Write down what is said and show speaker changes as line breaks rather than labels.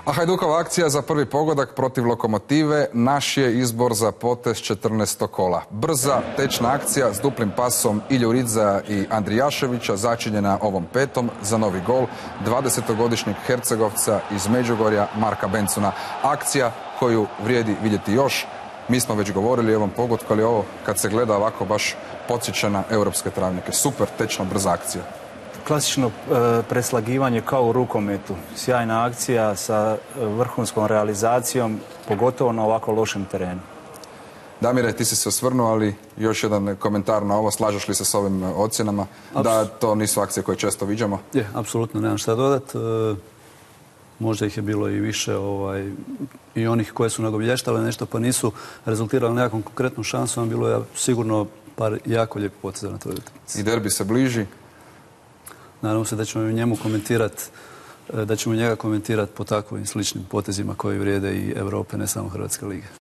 A Hajdukova akcija za prvi pogodak protiv Lokomotive naš je izbor za potez 14. kola. Brza, tečna akcija s duplim pasom Iljuridza i Andrijaševića začinjena ovom petom za novi gol 20-godišnjeg Hercegovca iz Međugorja Marka Bencuna. Akcija koju vrijedi vidjeti još. Mi smo već govorili o ovom pogodku, ali ovo kad se gleda ovako baš podsjeća na europske travnike. Super, tečna, brza akcija.
Klasično preslagivanje kao u rukometu. Sjajna akcija sa vrhunskom realizacijom, pogotovo na ovako lošem terenu.
Damire, ti si se osvrnuo, ali još jedan komentar na ovo. Slažeš li se s ovim ocjenama da to nisu akcije koje često viđamo?
Je, apsolutno, nemam šta dodat. Možda ih je bilo i više i onih koje su nagovještale nešto pa nisu rezultirali nekakvom konkretnom šansom. Bilo je sigurno par jako lijepih poteza na toj utakmici.
I derbi se bliži.
Nadam se da ćemo njega komentirati po takvim sličnim potezima koji vrijede i Europe, ne samo Hrvatske lige.